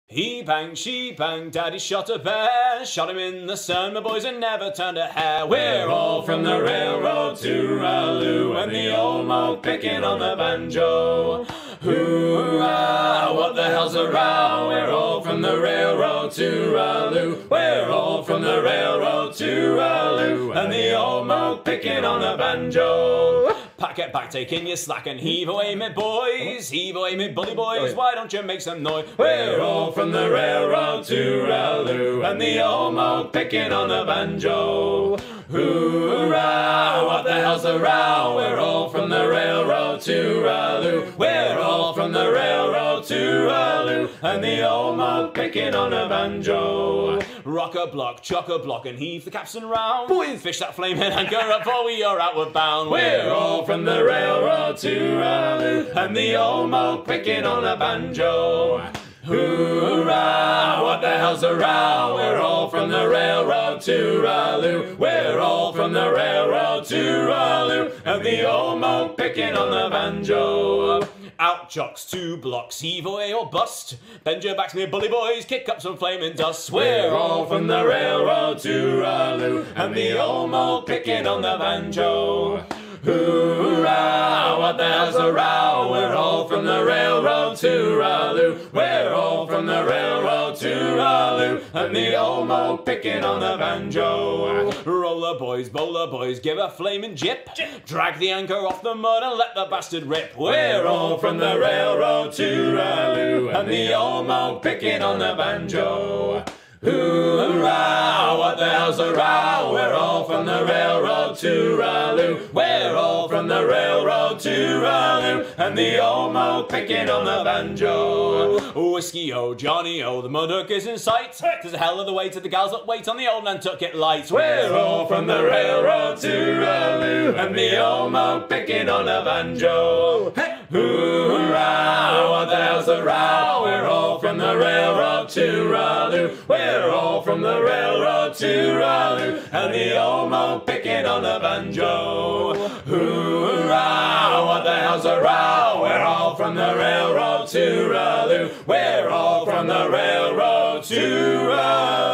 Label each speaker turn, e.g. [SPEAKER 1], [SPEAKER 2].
[SPEAKER 1] He banged, she banged, daddy shot a bear, shot him in the sun, my boys had never turned a hair. We're all from the railroad to Raloo, and the old Moke Pickin on the banjo. Hoorah, what the hell's a row? We're all from the railroad to Raloo. We're all from the railroad to Raloo, and the old Moke Pickin on the banjo. Pack it back, take in your slack and heave away, me boys. Heave away, me bully boys, why don't you make some noise? We're all from the railroad to Raloo, and the old Moke Pickin on the banjo. Hoorah, what the hell's the row? We're all from the railroad to Raloo. We're all from the railroad to Raloo, and the old Moke Pickin on the banjo. Rock a block, chock a block, and heave the capstan round. Boys, fish that flamehead anchor up, for we are outward bound. We're all from the railroad to Raloo, and the old Moke Pickin on the banjo. Hoorah, what the hell's a row? We're all from the railroad to Raloo. We're all from the railroad to Raloo, and the old Moke Pickin on the banjo. Out chocks, 2 blocks, heave away or bust. Bend your backs, me bully boys, kick up some flaming dust. We're all from the railroad to Raloo, and the old Moke Pickin on the banjo. Hoorah, what the hell's a row? We're all from the railroad to Raloo. We're all from the railroad to Raloo, and the old Moke Pickin on the banjo. Roller boys, bowler boys, give a flaming jip. Drag the anchor off the mud and let the bastard rip. We're all from the railroad to Raloo, and the old Moke Pickin on the banjo. Hoorah, what the hell's a row? We're all from the railroad to Raloo. We're all from the railroad to Raloo, and the old Moke Pickin on the banjo. Whiskey-o, Johnny-o, the mudhook is in sight. There's a hell of the way to the gals that wait on the old Nantucket lights. We're all from the railroad to Raloo, and the old Moke Pickin on the banjo. Hoorah, what the hell's a row? We're all from the railroad to Raloo. We're all from the railroad to Raloo, and the old Moke Pickin on the banjo. Hoorah, what the hell's a row? We're all from the railroad to Raloo. We're all from the railroad to Raloo.